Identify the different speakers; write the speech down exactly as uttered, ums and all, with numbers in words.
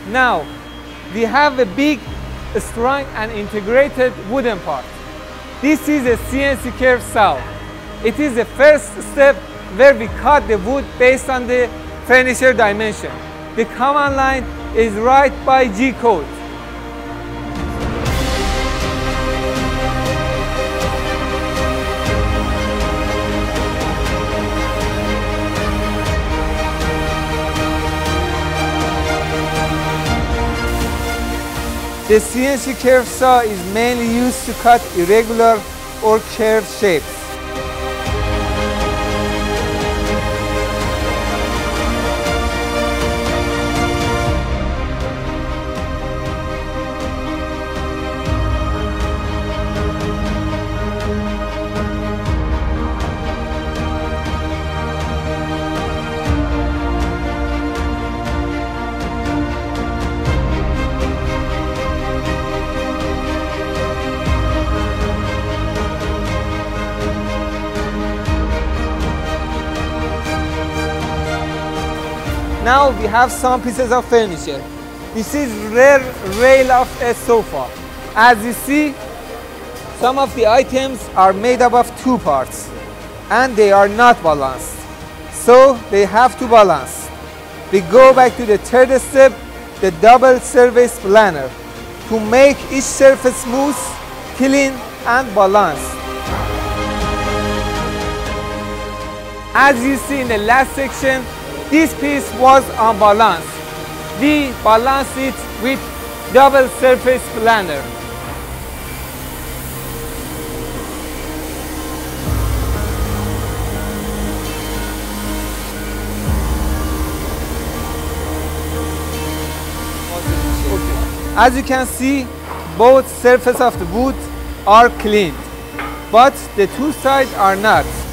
Speaker 1: Now, we have a big, strong and integrated wooden part. This is a C N C curve saw. It is the first step where we cut the wood based on the furniture dimension. The command line is right by G code. The C N C curve saw is mainly used to cut irregular or curved shapes. Now we have some pieces of furniture. This is rear rail of a sofa. As you see, some of the items are made up of two parts and they are not balanced. So they have to balance. We go back to the third step, the double surface planner, to make each surface smooth, clean and balanced. As you see in the last section, this piece was unbalanced. We balanced it with double surface planner. As you can see, both surfaces of the wood are cleaned, but the two sides are not.